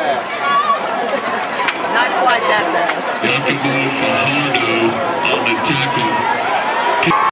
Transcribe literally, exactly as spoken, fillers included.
fast. Not quite that fast. Got the move for Hardo on the tackle.